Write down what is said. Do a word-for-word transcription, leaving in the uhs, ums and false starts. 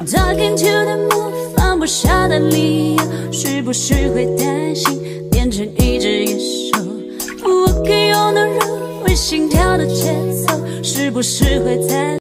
Talking to the moon， 放不下的理由，是不是会担心变成一只野兽？我可以用的热，会心跳的节奏，是不是会在？